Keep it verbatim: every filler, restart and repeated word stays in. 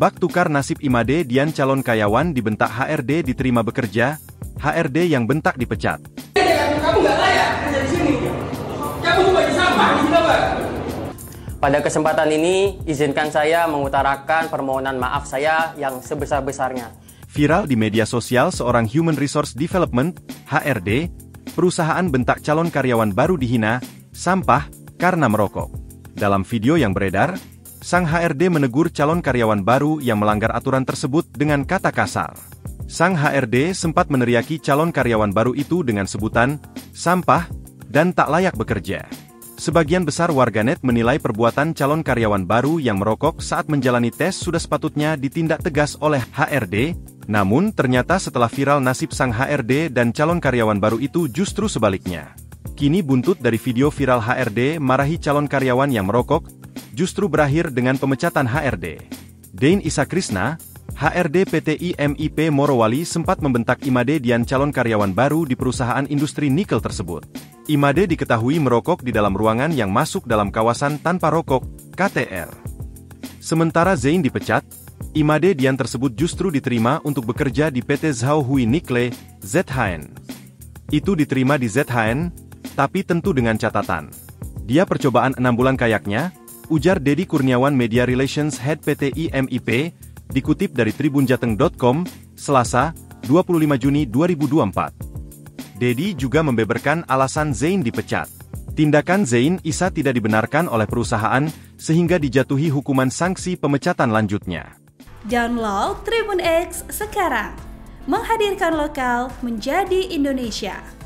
Bak tukar nasib Imade Dian calon karyawan dibentak H R D diterima bekerja, H R D yang bentak dipecat. Kamu nggak layak kerja di sini. Kamu cuma di sampah di sini, Pak. Pada kesempatan ini, izinkan saya mengutarakan permohonan maaf saya yang sebesar-besarnya. Viral di media sosial seorang Human Resource Development, H R D, perusahaan bentak calon karyawan baru dihina, sampah, karena merokok. Dalam video yang beredar, sang H R D menegur calon karyawan baru yang melanggar aturan tersebut dengan kata kasar. Sang H R D sempat meneriaki calon karyawan baru itu dengan sebutan, sampah, dan tak layak bekerja. Sebagian besar warganet menilai perbuatan calon karyawan baru yang merokok saat menjalani tes sudah sepatutnya ditindak tegas oleh H R D, namun ternyata setelah viral nasib sang H R D dan calon karyawan baru itu justru sebaliknya. Kini buntut dari video viral H R D marahi calon karyawan yang merokok, justru berakhir dengan pemecatan H R D. Dain Isa Krisna, H R D P T I M I P Morowali sempat membentak Imade Dian calon karyawan baru di perusahaan industri nikel tersebut. Imade diketahui merokok di dalam ruangan yang masuk dalam kawasan tanpa rokok, K T R. Sementara Zain dipecat, Imade Dian tersebut justru diterima untuk bekerja di P T Zhao Hui Nikle, Z H N. Itu diterima di Z H N, tapi tentu dengan catatan. Dia percobaan enam bulan kayaknya, ujar Dedi Kurniawan Media Relations Head P T I M I P, dikutip dari tribunjateng titik com, Selasa, dua puluh lima Juni dua ribu dua puluh empat. Dedi juga membeberkan alasan Zain dipecat. Tindakan Zain Isa tidak dibenarkan oleh perusahaan, sehingga dijatuhi hukuman sanksi pemecatan lanjutnya. Download Tribun X sekarang, menghadirkan lokal menjadi Indonesia.